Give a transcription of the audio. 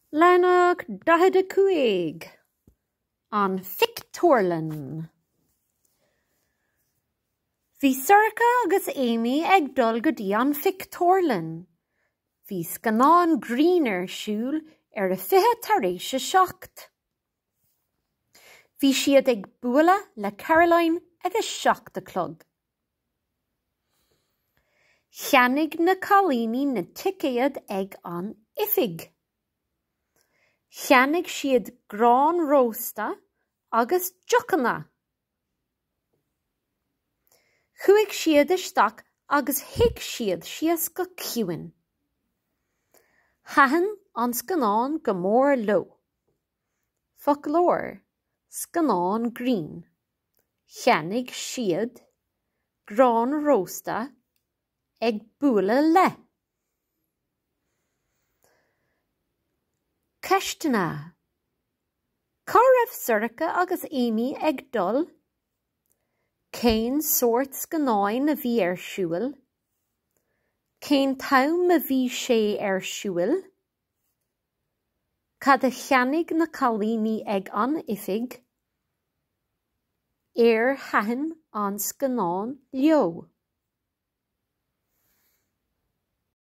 Lánach 25 an Fictorlan. Bhí Sorcha agus Amy ag dul go dtí an Fictorlan. Bhí scanán Greener siúl ar a 20 tar éis seacht. Bhí siad ag Bhaile le Caroline agus 7 clog. Cheannig na Colíní na ticéad ag an ifig. Cheannig siad grán rósta agus jocanna. Chuaigh siad isteach agus hic siad síos go ciúin. Thaithin an scanán go mór leo. Folklór, scanán Green. Cheannig siad grán rósta ag Bhaile le. Ceistena. Cá raibh Sorcha agus Amy ag dul, cén sort scanáin a bhí ar siúil, cén tam a bhí sé ar siúil, cad a cheannig na Colíní ag an ifig, thaithin an scanán leo.